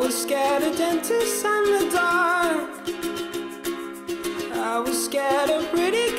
was scared of dentists and the dark. I was scared of pretty